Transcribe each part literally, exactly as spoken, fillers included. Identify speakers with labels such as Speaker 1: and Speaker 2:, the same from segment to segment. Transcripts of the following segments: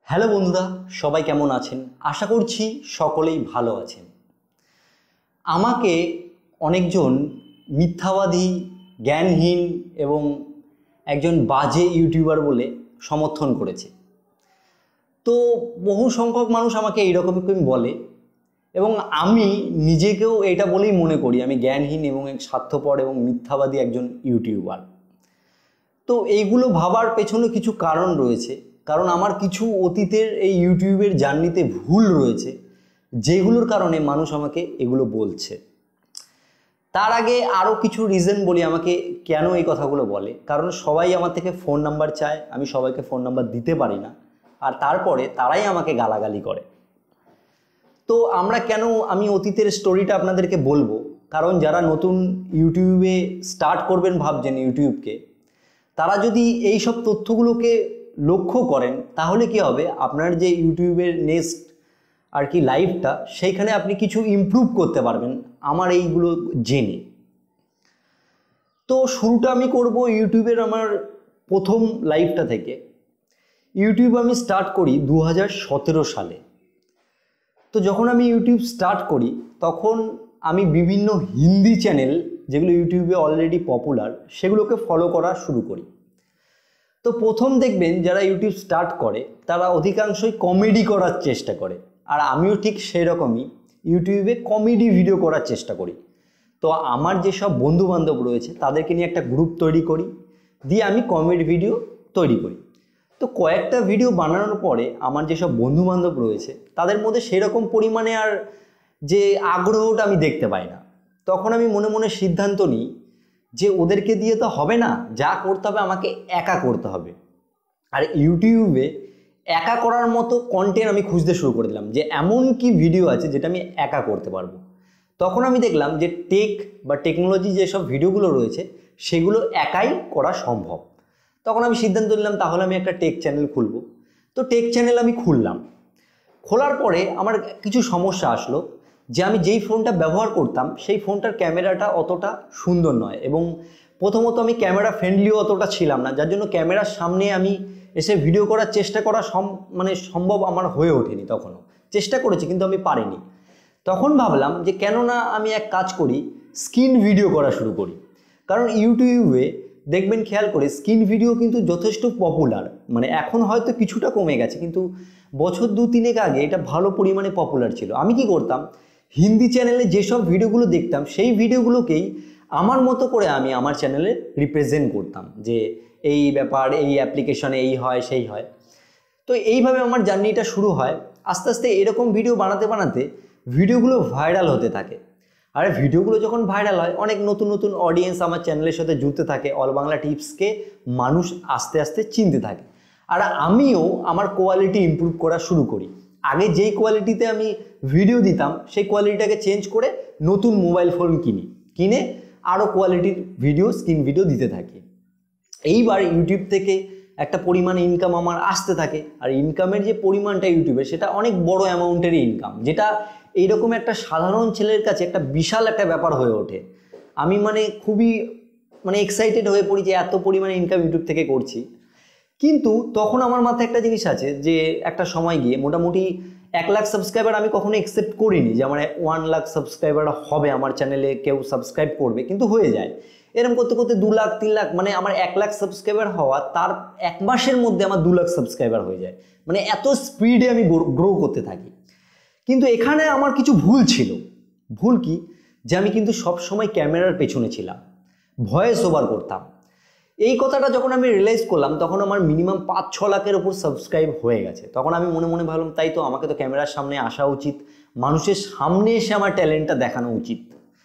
Speaker 1: Hello বন্ধুরা, সবাই কেমন আছেন? আশা করছি সকলেই ভালো আছেন। আমাকে অনেকজন মিথ্যাবাদী, জ্ঞানহীন এবং একজন বাজে ইউটিউবার বলে সমর্থন করেছে। তো বহু সংখ্যক মানুষ আমাকে এইরকমই বলে এবং আমি নিজেকেও এটা বলেই মনে করি আমি জ্ঞানহীন এবং এক স্বার্থপর এবং মিথ্যাবাদী একজন ইউটিউবার। তো এইগুলো ভাবার পেছনে কিছু কারণ রয়েছে, কারণ আমার কিছু অতীতের এই ইউটিউবের জার্নিতে ভুল রয়েছে যেগুলোর কারণে মানুষ আমাকে এগুলো বলছে। তার আগে আরও কিছু রিজন বলি আমাকে কেন এই কথাগুলো বলে। কারণ সবাই আমার থেকে ফোন নাম্বার চায়, আমি সবাইকে ফোন নাম্বার দিতে পারি না, আর তারপরে তারাই আমাকে গালাগালি করে। তো আমরা কেন আমি অতীতের স্টোরিটা আপনাদেরকে বলবো, কারণ যারা নতুন ইউটিউবে স্টার্ট করবেন ভাবছেন ইউটিউবকে, তারা যদি এই সব তথ্যগুলোকে লক্ষ্য করেন তাহলে কি হবে, আপনার যে ইউটিউবের নেক্সট আর কি লাইফটা, সেইখানে আপনি কিছু ইমপ্রুভ করতে পারবেন আমার এইগুলো জেনে। তো শুরুটা আমি করব ইউটিউবের আমার প্রথম লাইফটা থেকে। ইউটিউব আমি স্টার্ট করি দু হাজার সতেরো সালে। তো যখন আমি ইউটিউব স্টার্ট করি তখন আমি বিভিন্ন হিন্দি চ্যানেল যেগুলো ইউটিউবে অলরেডি পপুলার সেগুলোকে ফলো করা শুরু করি। তো প্রথম দেখবেন যারা ইউটিউব স্টার্ট করে তারা অধিকাংশই কমেডি করার চেষ্টা করে, আর আমিও ঠিক সেরকমই ইউটিউবে কমেডি ভিডিও করার চেষ্টা করি। তো আমার যেসব বন্ধুবান্ধব রয়েছে তাদেরকে নিয়ে একটা গ্রুপ তৈরি করি, দিয়ে আমি কমেডি ভিডিও তৈরি করি। তো কয়েকটা ভিডিও বানানোর পরে আমার যেসব বন্ধুবান্ধব রয়েছে তাদের মধ্যে সেরকম পরিমাণে আর যে আগ্রহটা আমি দেখতে পাই না। তখন আমি মনে মনে সিদ্ধান্ত নিই যে ওদেরকে দিয়ে তো হবে না, যা করতে হবে আমাকে একা করতে হবে। আর ইউটিউবে একা করার মতো কন্টেন্ট আমি খুঁজতে শুরু করে দিলাম, যে এমন কি ভিডিও আছে যেটা আমি একা করতে পারবো। তখন আমি দেখলাম যে টেক বা টেকনোলজি যেসব ভিডিওগুলো রয়েছে সেগুলো একাই করা সম্ভব। তখন আমি সিদ্ধান্ত নিলাম তাহলে আমি একটা টেক চ্যানেল খুলব। তো টেক চ্যানেল আমি খুললাম। খোলার পরে আমার কিছু সমস্যা আসলো, যে আমি যেই ফোনটা ব্যবহার করতাম সেই ফোনটার ক্যামেরাটা অতটা সুন্দর নয়, এবং প্রথমত আমি ক্যামেরা ফ্রেন্ডলিও অতটা ছিলাম না, যার জন্য ক্যামেরার সামনে আমি এসে ভিডিও করার চেষ্টা করা সম মানে সম্ভব আমার হয়ে ওঠেনি। তখনও চেষ্টা করেছি কিন্তু আমি পারিনি। তখন ভাবলাম যে কেন না আমি এক কাজ করি, স্ক্রিন ভিডিও করা শুরু করি। কারণ ইউটিউবে দেখবেন খেয়াল করে স্ক্রিন ভিডিও কিন্তু যথেষ্ট পপুলার, মানে এখন হয়তো কিছুটা কমে গেছে, কিন্তু বছর দু তিনেক আগে এটা ভালো পরিমাণে পপুলার ছিল। আমি কি করতাম, হিন্দি চ্যানেলে যেসব ভিডিওগুলো দেখতাম সেই ভিডিওগুলোকেই আমার মতো করে আমি আমার চ্যানেলে রিপ্রেজেন্ট করতাম, যে এই ব্যাপার, এই অ্যাপ্লিকেশনে এই হয় সেই হয়। তো এইভাবে আমার জার্নিটা শুরু হয়। আস্তে আস্তে এরকম ভিডিও বানাতে বানাতে ভিডিওগুলো ভাইরাল হতে থাকে। আর ভিডিওগুলো যখন ভাইরাল হয় অনেক নতুন নতুন অডিয়েন্স আমার চ্যানেলের সাথে জুড়তে থাকে, অল বাংলা টিপসকে মানুষ আস্তে আস্তে চিনতে থাকে। আর আমিও আমার কোয়ালিটি ইমপ্রুভ করা শুরু করি। আগে যেই কোয়ালিটিতে আমি ভিডিও দিতাম সেই কোয়ালিটিটাকে চেঞ্জ করে নতুন মোবাইল ফোন কিনি, কিনে আরও কোয়ালিটির ভিডিও, স্ক্রিন ভিডিও দিতে থাকি। এইবার ইউটিউব থেকে একটা পরিমাণ ইনকাম আমার আসতে থাকে। আর ইনকামের যে পরিমাণটা ইউটিউবে সেটা অনেক বড় অ্যামাউন্টেরই ইনকাম, যেটা এইরকম একটা সাধারণ ছেলের কাছে একটা বিশাল একটা ব্যাপার হয়ে ওঠে। আমি মানে খুবই মানে এক্সাইটেড হয়ে পড়ি যে এত পরিমাণে ইনকাম ইউটিউব থেকে করছি। কিন্তু তখন আমার মাথায় একটা জিনিস আছে যে একটা সময় গিয়ে মোটামুটি এক লাখ সাবস্ক্রাইবার আমি কখনো একসেপ্ট করিনি যে আমার ওয়ান লাখ সাবস্ক্রাইবার হবে, আমার চ্যানেলে কেউ সাবস্ক্রাইব করবে, কিন্তু হয়ে যায়। এরকম করতে করতে দু লাখ তিন লাখ মানে আমার এক লাখ সাবস্ক্রাইবার হওয়া তার এক মাসের মধ্যে আমার দু লাখ সাবস্ক্রাইবার হয়ে যায়। মানে এত স্পিডে আমি গ্রো করতে থাকি। কিন্তু এখানে আমার কিছু ভুল ছিল। ভুল কি, যে আমি কিন্তু সব সময় ক্যামেরার পেছনে ছিলাম, ভয়েস ওভার করতাম। এই কথাটা যখন আমি রিয়েলাইজ করলাম তখন আমার মিনিমাম পাঁচ ছ লাখের ওপর সাবস্ক্রাইব হয়ে গেছে। তখন আমি মনে মনে ভাবলাম তাই তো, আমাকে তো ক্যামেরার সামনে আসা উচিত, মানুষের সামনে এসে আমার ট্যালেন্টটা দেখানো উচিত।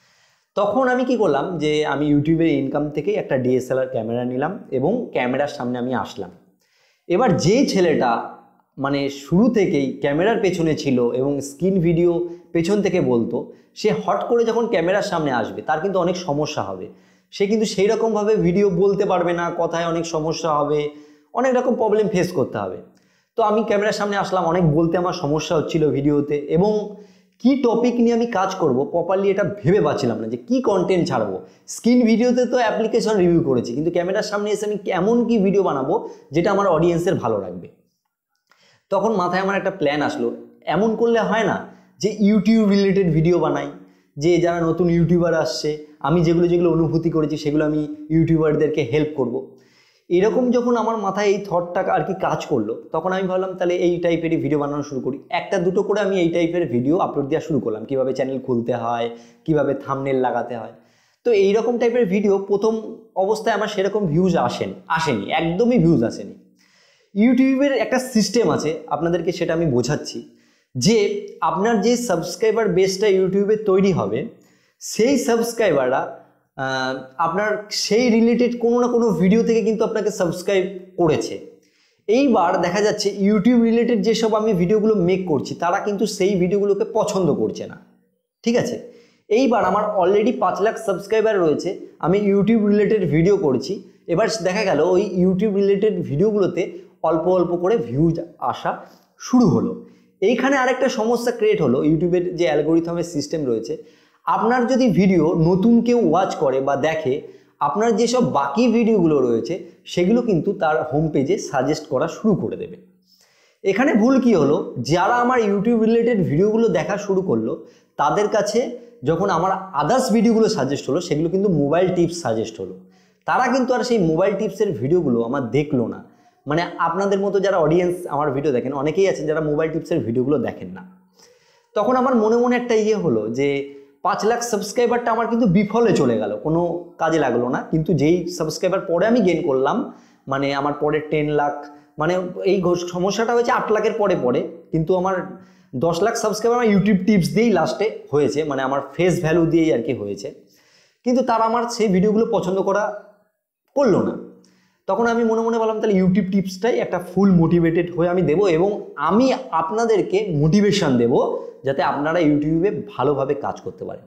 Speaker 1: তখন আমি কি করলাম, যে আমি ইউটিউবের ইনকাম থেকে একটা ডিএসএলআর ক্যামেরা নিলাম এবং ক্যামেরার সামনে আমি আসলাম। এবার যে ছেলেটা মানে শুরু থেকেই ক্যামেরার পেছনে ছিল এবং স্ক্রিন ভিডিও পেছন থেকে বলতো, সে হট করে যখন ক্যামেরার সামনে আসবে তার কিন্তু অনেক সমস্যা হবে। সে কিন্তু সেই রকমভাবে ভিডিও বলতে পারবে না, কথায় অনেক সমস্যা হবে, অনেক রকম প্রবলেম ফেস করতে হবে। তো আমি ক্যামেরার সামনে আসলাম, অনেক বলতে আমার সমস্যা হচ্ছিল ভিডিওতে, এবং কি টপিক নিয়ে আমি কাজ করব প্রপারলি এটা ভেবে পাচ্ছিলাম না যে কি কন্টেন্ট ছাড়বো। স্ক্রিন ভিডিওতে তো অ্যাপ্লিকেশন রিভিউ করেছি, কিন্তু ক্যামেরার সামনে এসে আমি এমন কি ভিডিও বানাবো যেটা আমার অডিয়েন্সের ভালো লাগবে। তখন মাথায় আমার একটা প্ল্যান আসলো, এমন করলে হয় না যে ইউটিউব রিলেটেড ভিডিও বানাই, যে যারা নতুন ইউটিউবার আসছে আমি যেগুলো যেগুলো অনুভূতি করেছি সেগুলো আমি ইউটিউবারদেরকে হেল্প করব। এরকম যখন আমার মাথায় এই থটটা আর কি কাজ করলো, তখন আমি ভাবলাম তাহলে এই টাইপেরই ভিডিও বানানো শুরু করি। একটা দুটো করে আমি এই টাইপের ভিডিও আপলোড দেওয়া শুরু করলাম, কীভাবে চ্যানেল খুলতে হয়, কীভাবে থাম্বনেল লাগাতে হয়। তো এইরকম টাইপের ভিডিও প্রথম অবস্থায় আমার সেরকম ভিউজ আসেন আসেনি একদমই ভিউজ আসেনি। ইউটিউবের একটা সিস্টেম আছে, আপনাদেরকে সেটা আমি বোঝাচ্ছি, যে আপনার যে সাবস্ক্রাইবার বেসটা ইউটিউবে তৈরি হবে, সেই সাবস্ক্রাইবাররা আপনার সেই রিলেটেড কোনো না কোনো ভিডিও থেকে কিন্তু আপনাকে সাবস্ক্রাইব করেছে। এইবার দেখা যাচ্ছে ইউটিউব রিলেটেড যেসব আমি ভিডিওগুলো মেক করছি তারা কিন্তু সেই ভিডিওগুলোকে পছন্দ করছে না, ঠিক আছে। এইবার আমার অলরেডি পাঁচ লাখ সাবস্ক্রাইবার রয়েছে, আমি ইউটিউব রিলেটেড ভিডিও করছি, এবার দেখা গেল ওই ইউটিউব রিলেটেড ভিডিওগুলোতে অল্প অল্প করে ভিউজ আসা শুরু হলো। এইখানে আরেকটা সমস্যা ক্রিয়েট হলো, ইউটিউবের যে অ্যালগোরিথমের সিস্টেম রয়েছে, আপনার যদি ভিডিও নতুন কেউ ওয়াচ করে বা দেখে, আপনার যেসব বাকি ভিডিওগুলো রয়েছে সেগুলো কিন্তু তার হোম পেজে সাজেস্ট করা শুরু করে দেবে। এখানে ভুল কি হলো, যারা আমার ইউটিউব রিলেটেড ভিডিওগুলো দেখা শুরু করলো তাদের কাছে যখন আমার আদার্স ভিডিওগুলো সাজেস্ট হলো সেগুলো কিন্তু মোবাইল টিপস সাজেস্ট হলো, তারা কিন্তু আর সেই মোবাইল টিপসের ভিডিওগুলো আমার দেখলো না। মানে আপনাদের মতো যারা অডিয়েন্স আমার ভিডিও দেখেন অনেকেই আছেন যারা মোবাইল টিপসের ভিডিওগুলো দেখেন না। তখন আমার মনে মনে একটা ইয়ে হলো যে পাঁচ লাখ সাবস্ক্রাইবারটা আমার কিন্তু বিফলে চলে গেল, কোনো কাজে লাগলো না। কিন্তু যেই সাবস্ক্রাইবার পরে আমি গেইন করলাম, মানে আমার পরে টেন লাখ, মানে এই সমস্যাটা হয়েছে আট লাখের পরে পরে, কিন্তু আমার দশ লাখ সাবস্ক্রাইবার আমার ইউটিউব টিপস দিয়েই লাস্টে হয়েছে, মানে আমার ফেস ভ্যালু দিয়েই আর কি হয়েছে। কিন্তু তারা আমার সেই ভিডিওগুলো পছন্দ করা করলো না। তখন আমি মনে মনে বললাম তাহলে ইউটিউব টিপসটাই একটা ফুল মোটিভেটেড হয়ে আমি দেবো, এবং আমি আপনাদেরকে মোটিভেশন দেব যাতে আপনারা ইউটিউবে ভালোভাবে কাজ করতে পারেন।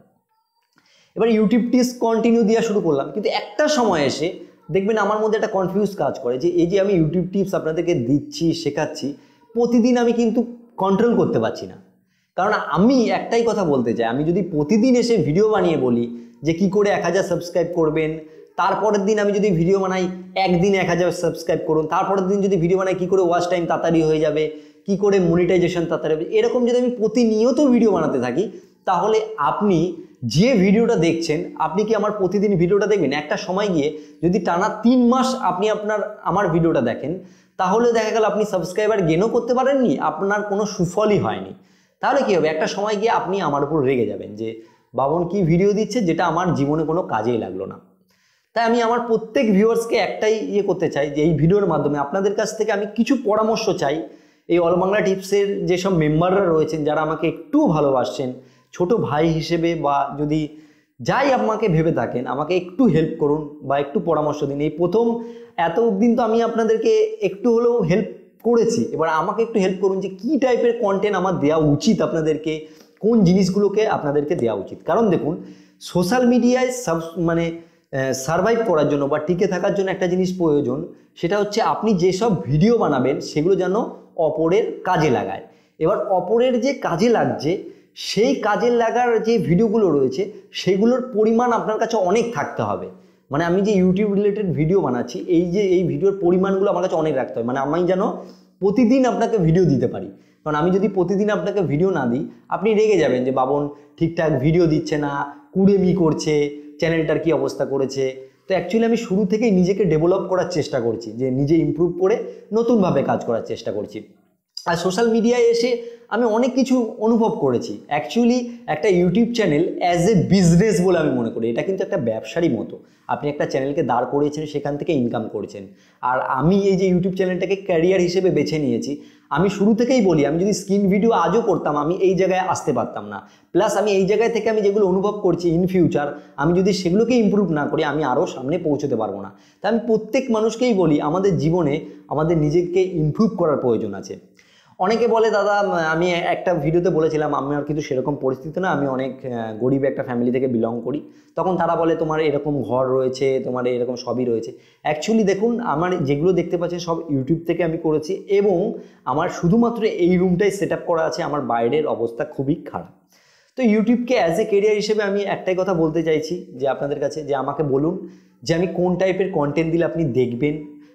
Speaker 1: এবার ইউটিউব টিপস কন্টিনিউ দেওয়া শুরু করলাম, কিন্তু একটা সময় এসে দেখবেন আমার মধ্যে একটা কনফিউজ কাজ করে যে এই যে আমি ইউটিউব টিপস আপনাদেরকে দিচ্ছি, শেখাচ্ছি, প্রতিদিন আমি কিন্তু কন্ট্রোল করতে পারছি না। কারণ আমি একটাই কথা বলতে চাই, আমি যদি প্রতিদিন এসে ভিডিও বানিয়ে বলি যে কি করে এক হাজার সাবস্ক্রাইব করবেন, তারপরের দিন আমি যদি ভিডিও বানাই একদিন এক হাজার সাবস্ক্রাইব করুন, তারপরের দিন যদি ভিডিও বানাই কী করে ওয়াচ টাইম তাড়াতাড়ি হয়ে যাবে, কি করে মনিটাইজেশন তাড়াতাড়ি হবে, এরকম যদি আমি প্রতিনিয়ত ভিডিও বানাতে থাকি, তাহলে আপনি যে ভিডিওটা দেখছেন, আপনি কি আমার প্রতিদিন ভিডিওটা দেখবেন? একটা সময় গিয়ে যদি টানা তিন মাস আপনি আপনার আমার ভিডিওটা দেখেন, তাহলে দেখা গেল আপনি সাবস্ক্রাইবার গেনও করতে পারেননি, আপনার কোনো সুফলই হয়নি। তাহলে কী হবে? একটা সময় গিয়ে আপনি আমার উপর রেগে যাবেন যে বাবন কি ভিডিও দিচ্ছে যেটা আমার জীবনে কোনো কাজেই লাগলো না। তাই আমি আমার প্রত্যেক ভিউয়ার্সকে একটাই ইয়ে করতে চাই যে এই ভিডিওর মাধ্যমে আপনাদের কাছ থেকে আমি কিছু পরামর্শ চাই। এই অল বাংলা টিপসের যেসব মেম্বাররা রয়েছেন, যারা আমাকে একটু ভালোবাসছেন, ছোট ভাই হিসেবে বা যদি যাই আমাকে ভেবে থাকেন, আমাকে একটু হেল্প করুন বা একটু পরামর্শ দিন। এই প্রথম এত দিন তো আমি আপনাদেরকে একটু হলেও হেল্প করেছি, এবার আমাকে একটু হেল্প করুন যে কী টাইপের কন্টেন্ট আমার দেওয়া উচিত, আপনাদেরকে কোন জিনিসগুলোকে আপনাদেরকে দেওয়া উচিত। কারণ দেখুন, সোশ্যাল মিডিয়ায় সাব মানে সারভাইভ করার জন্য বা টিকে থাকার জন্য একটা জিনিস প্রয়োজন, সেটা হচ্ছে আপনি যেসব ভিডিও বানাবেন সেগুলো যেন অপরের কাজে লাগায়। এবার অপরের যে কাজে লাগছে সেই কাজে লাগার যে ভিডিওগুলো রয়েছে সেগুলোর পরিমাণ আপনার কাছে অনেক থাকতে হবে। মানে আমি যে ইউটিউব রিলেটেড ভিডিও বানাচ্ছি, এই যে এই ভিডিওর পরিমাণগুলো আমার কাছে অনেক রাখতে হবে। মানে আমি যেন প্রতিদিন আপনাকে ভিডিও দিতে পারি, কারণ আমি যদি প্রতিদিন আপনাকে ভিডিও না দিই আপনি রেগে যাবেন যে বাবন ঠিকঠাক ভিডিও দিচ্ছে না, কুড়েমি করছে, চ্যানেলটার কি অবস্থা করেছে। তো অ্যাকচুয়ালি আমি শুরু থেকেই নিজেকে ডেভেলপ করার চেষ্টা করছি, যে নিজে ইমপ্রুভ করে নতুনভাবে কাজ করার চেষ্টা করছি। আর সোশ্যাল মিডিয়ায় এসে আমি অনেক কিছু অনুভব করেছি। অ্যাকচুয়ালি একটা YouTube channel as a business বলে আমি মনে করি, এটা কিন্তু একটা ব্যবসারই মতো। আপনি একটা চ্যানেলকে দাঁড় করিয়েছেন, সেখান থেকে ইনকাম করেছেন। আর আমি এই যে ইউটিউব চ্যানেলটাকে ক্যারিয়ার হিসেবে বেছে নিয়েছি, আমি শুরু থেকেই বলি আমি যদি স্কিন ভিডিও আজও করতাম আমি এই জায়গায় আসতে পারতাম না। প্লাস আমি এই জায়গায় থেকে আমি যেগুলো অনুভব করছি ইন ফিউচার, আমি যদি সেগুলোকে ইমপ্রুভ না করি আমি আরও সামনে পৌঁছতে পারবো না। তাই আমি প্রত্যেক মানুষকেই বলি আমাদের জীবনে আমাদের নিজেকে ইমপ্রুভ করার প্রয়োজন আছে। অনেকে বলে দাদা আমি একটা ভিডিওতে বলেছিলাম আমার কিন্তু সেরকম পরিস্থিতি না, আমি অনেক গরিব একটা ফ্যামিলি থেকে বিলং করি। তখন তারা বলে তোমার এরকম ঘর রয়েছে, তোমার এরকম সবই রয়েছে। অ্যাকচুয়ালি দেখুন, আমার যেগুলো দেখতে পাচ্ছেন সব ইউটিউব থেকে আমি করেছি, এবং আমার শুধুমাত্র এই রুমটাই সেট আপ করা আছে, আমার বাইরের অবস্থা খুবই খারাপ। তো ইউটিউবকে অ্যাজ এ কেরিয়ার হিসেবে আমি একটাই কথা বলতে চাইছি যে আপনাদের কাছে, যে আমাকে বলুন যে আমি কোন টাইপের কন্টেন্ট দিলে আপনি দেখবেন,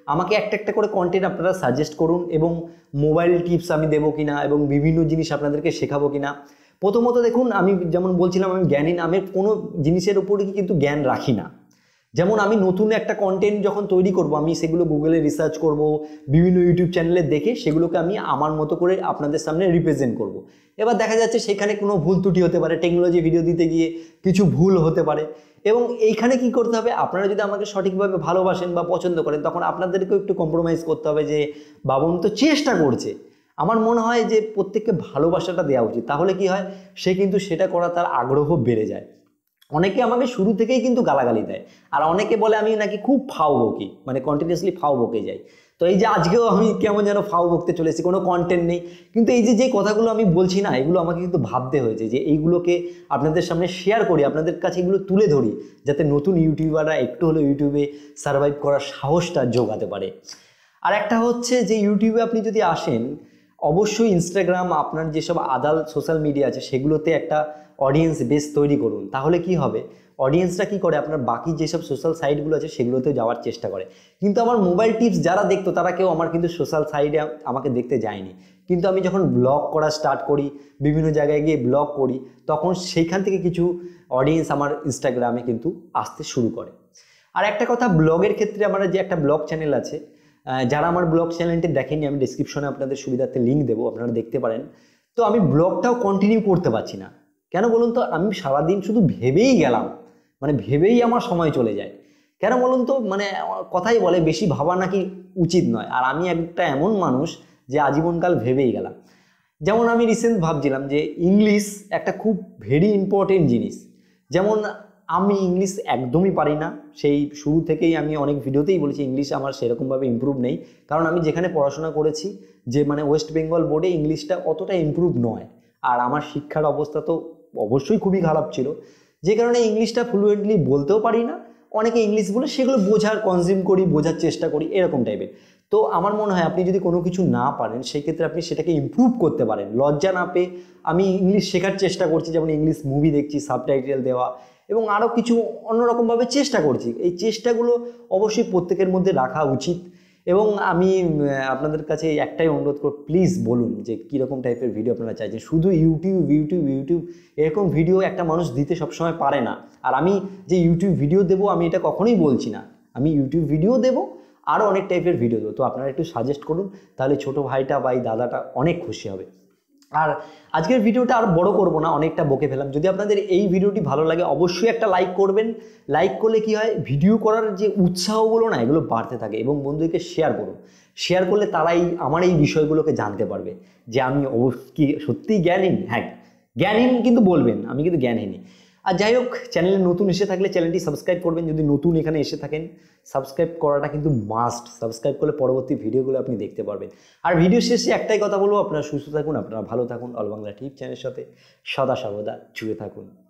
Speaker 1: আমাকে একটা একটা করে কন্টেন্ট আপনারা সাজেস্ট করুন এবং মোবাইল টিপস আমি দেবো কিনা এবং বিভিন্ন জিনিস আপনাদেরকে শেখাবো কিনা। প্রথমত দেখুন, আমি যেমন বলছিলাম আমি জ্ঞানী, আমি কোনো জিনিসের উপরে কিন্তু জ্ঞান রাখি না। যেমন আমি নতুন একটা কন্টেন্ট যখন তৈরি করব, আমি সেগুলো গুগলে রিসার্চ করব, বিভিন্ন ইউটিউব চ্যানেলে দেখে সেগুলোকে আমি আমার মতো করে আপনাদের সামনে রিপ্রেজেন্ট করব। এবার দেখা যাচ্ছে সেখানে কোনো ভুল ত্রুটি হতে পারে, টেকনোলজি ভিডিও দিতে গিয়ে কিছু ভুল হতে পারে, এবং এইখানে কি করতে হবে, আপনারা যদি আমাকে সঠিকভাবে ভালোবাসেন বা পছন্দ করেন তখন আপনাদেরকেও একটু কম্প্রোমাইজ করতে হবে যে বাবন তো চেষ্টা করছে। আমার মনে হয় যে প্রত্যেককে ভালোবাসাটা দেওয়া উচিত, তাহলে কি হয় সে কিন্তু সেটা করা তার আগ্রহ বেড়ে যায়। অনেকে আমাকে শুরু থেকেই কিন্তু গালাগালি দেয়, আর অনেকে বলে আমি নাকি খুব ফাও বকি, মানে কন্টিনিউসলি ফাও বকে যাই। তো এই যে আজকেও আমি কেমন যেন ফাও বকতে চলেছি, কোনো কন্টেন্ট নেই, কিন্তু এই যে যে কথাগুলো আমি বলছি না, এগুলো আমাকে কিন্তু ভাবতে হয়েছে যে এইগুলোকে আপনাদের সামনে শেয়ার করি, আপনাদের কাছে এগুলো তুলে ধরি, যাতে নতুন ইউটিউবাররা একটু হলেও ইউটিউবে সার্ভাইভ করার সাহসটা জোগাতে পারে। আর একটা হচ্ছে যে ইউটিউবে আপনি যদি আসেন, অবশ্যই ইনস্টাগ্রাম, আপনার যেসব আদাল সোশ্যাল মিডিয়া আছে সেগুলোতে একটা অডিয়েন্স বেস তৈরি করুন। তাহলে কি হবে, অডিয়েন্সরা কি করে আপনার বাকি যেসব সোশ্যাল সাইটগুলো আছে সেগুলোতেও যাওয়ার চেষ্টা করে। কিন্তু আমার মোবাইল টিপস যারা দেখতো তারা কেউ আমার কিন্তু সোশ্যাল সাইটে আমাকে দেখতে যায়নি, কিন্তু আমি যখন ব্লগ করা স্টার্ট করি, বিভিন্ন জায়গায় গিয়ে ব্লগ করি, তখন সেইখান থেকে কিছু অডিয়েন্স আমার ইনস্টাগ্রামে কিন্তু আসতে শুরু করে। আর একটা কথা, ব্লগের ক্ষেত্রে আমার যে একটা ব্লগ চ্যানেল আছে, যারা আমার ব্লগ চ্যানেলটি দেখেনি আমি ডিসক্রিপশনে আপনাদের সুবিধার্থে লিঙ্ক দেবো, আপনারা দেখতে পারেন। তো আমি ব্লগটাও কন্টিনিউ করতে পারছি না, কেন বলুন তো, আমি সারাদিন শুধু ভেবেই গেলাম, মানে ভেবেই আমার সময় চলে যায়। কেন বলুন তো, মানে কথাই বলে বেশি ভাবা নাকি উচিত নয়, আর আমি একটা এমন মানুষ যে আজীবনকাল ভেবেই গেলাম। যেমন আমি রিসেন্ট ভাবছিলাম যে ইংলিশ একটা খুব ভেরি ইম্পর্টেন্ট জিনিস। যেমন আমি ইংলিশ একদমই পারি না, সেই শুরু থেকেই আমি অনেক ভিডিওতেই বলেছি ইংলিশ আমার সেরকমভাবে ইমপ্রুভ নেই, কারণ আমি যেখানে পড়াশোনা করেছি, যে মানে ওয়েস্ট বেঙ্গল বোর্ডে, ইংলিশটা অতটা ইমপ্রুভ নয়, আর আমার শিক্ষার অবস্থা তো অবশ্যই খুবই খারাপ ছিল, যে কারণে ইংলিশটা ফ্লুয়েন্টলি বলতেও পারি না। অনেকে ইংলিশ বলে সেগুলো বোঝার, কনজিউম করি, বোঝার চেষ্টা করি, এরকম টাইপের। তো আমার মনে হয় আপনি যদি কোনো কিছু না পারেন সেই ক্ষেত্রে আপনি সেটাকে ইমপ্রুভ করতে পারেন লজ্জা না পেয়ে। আমি ইংলিশ শেখার চেষ্টা করছি, যেমন ইংলিশ মুভি দেখছি, সাবটাইটেল দেওয়া, এবং আরও কিছু অন্যরকমভাবে চেষ্টা করছি। এই চেষ্টাগুলো অবশ্যই প্রত্যেকের মধ্যে রাখা উচিত। এবং আমি আপনাদের কাছে একটাই অনুরোধ করব, প্লিজ বলুন যে কীরকম টাইপের ভিডিও আপনারা চাইছেন। শুধু ইউটিউব ইউটিউব ইউটিউব এরকম ভিডিও একটা মানুষ দিতে সবসময় পারে না। আর আমি যে ইউটিউব ভিডিও দেবো আমি এটা কখনোই বলছি না, আমি ইউটিউব ভিডিও দেবো, আরও অনেক টাইপের ভিডিও দেবো। তো আপনারা একটু সাজেস্ট করুন, তাহলে ছোটো ভাইটা বা এই দাদাটা অনেক খুশি হবে। আর আজকের ভিডিওটা আর বড় করব না, অনেকটা বকে ফেলাম। যদি আপনাদের এই ভিডিওটি ভালো লাগে অবশ্যই একটা লাইক করবেন। লাইক করলে কি হয়, ভিডিও করার যে উৎসাহগুলো না এগুলো বাড়তে থাকে। এবং বন্ধুদেরকে শেয়ার করুন, শেয়ার করলে তারাই আমার এই বিষয়গুলোকে জানতে পারবে যে আমি কি সত্যিই জ্ঞানহীন। হ্যাঁ, জ্ঞানহীন কিন্তু বলবেন, আমি কিন্তু জ্ঞানহীনই। আর যাই হোক, চ্যানেলে নতুন এসে থাকলে চ্যানেলটি সাবস্ক্রাইব করবেন। যদি নতুন এখানে এসে থাকেন, সাবস্ক্রাইব করাটা কিন্তু মাস্ট। সাবস্ক্রাইব করলে পরবর্তী ভিডিওগুলো আপনি দেখতে পারবেন। আর ভিডিও শেষে একটাই কথা বলবো, আপনারা সুস্থ থাকুন, আপনারা ভালো থাকুন, অল বাংলা টিপ চ্যানেলের সাথে সদা সর্বদা জুড়ে থাকুন।